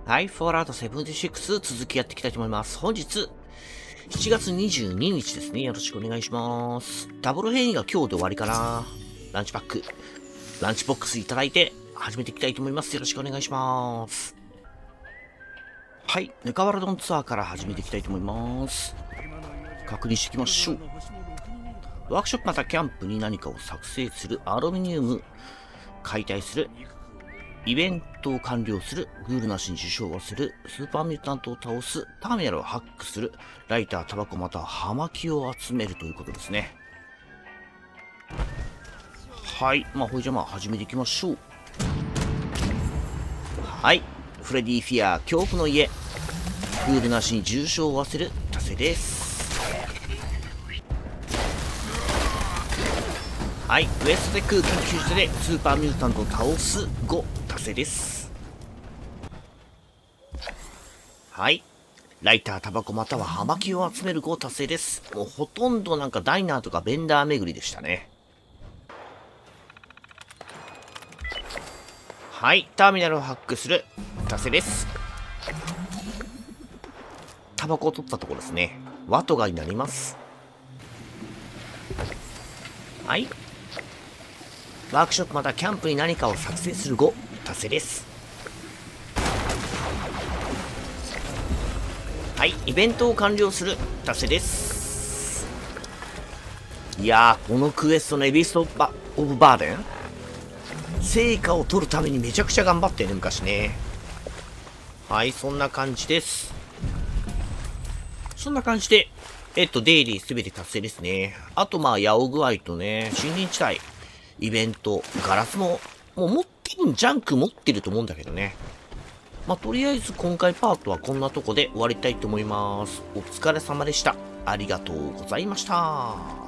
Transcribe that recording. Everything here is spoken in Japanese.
はい、フォールアウト76続きやっていきたいと思います。本日、7月22日ですね。よろしくお願いします。ダブル変異が今日で終わりかな。ランチボックスいただいて始めていきたいと思います。よろしくお願いします。はい、ネカワラドンツアーから始めていきたいと思います。確認していきましょう。ワークショップまたキャンプに何かを作成する、アルミニウム、解体する、イベントを完了する、グールなしに受賞をする、スーパーミュータントを倒す、ターミナルをハックする、ライター、タバコまたは葉巻を集めるということですね。はい。ほいじゃ始めていきましょう。はい。フレディ・フィアー、恐怖の家。グールなしに重傷を負わせる、達成です。はい。ウエストテック研究所でスーパーミュータントを倒す5、達成です。はい。ライター、タバコまたは葉巻を集める5達成です。もうほとんどなんかダイナーとかベンダー巡りでしたね。はい。ターミナルをハックする。達成です。タバコを取ったところですね。ワトガになります。はい。ワークショップまたキャンプに何かを作成する5。達成です。はい。イベントを完了する。達成です。いやー、このクエストのエビストオブバーデン成果を取るためにめちゃくちゃ頑張ってね、昔ね。はい、そんな感じです。そんな感じで、デイリーすべて達成ですね。あとヤオ具合とね、森林地帯、イベント、ガラスも、もう持ってるジャンク持ってると思うんだけどね。とりあえず今回パートはこんなとこで終わりたいと思います。お疲れ様でした。ありがとうございました。